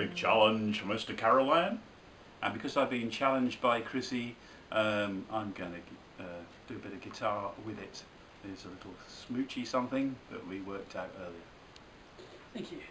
Big challenge, Mr. Carolan. And because I've been challenged by Chrissy, I'm going to do a bit of guitar with it. There's a little smoochy something that we worked out earlier. Thank you.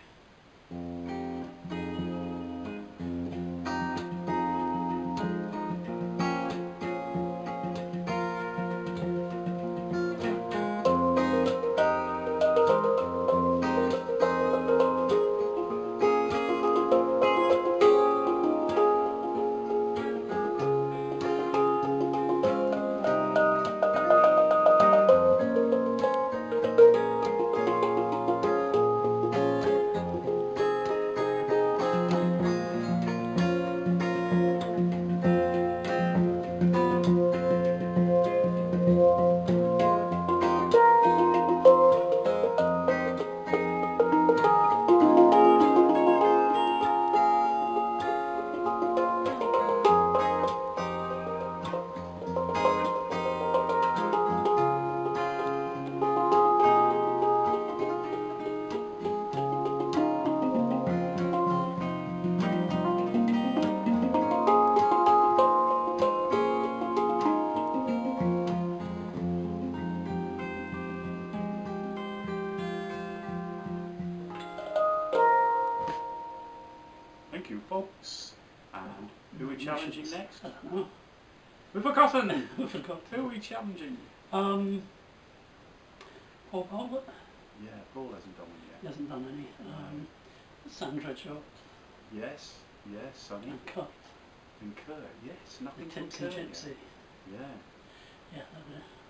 Thank you, folks. And who are we challenging next? I don't know. We've forgotten! I forgot. Who are we challenging? Paul Bartlet. Yeah, Paul hasn't done one He yet. hasn't done any. Sandra, Jott Yes, Sonny. and Curt. And Curt, yes, nothing from Tipsy Curt Gipsy. yet. Yeah. Yeah,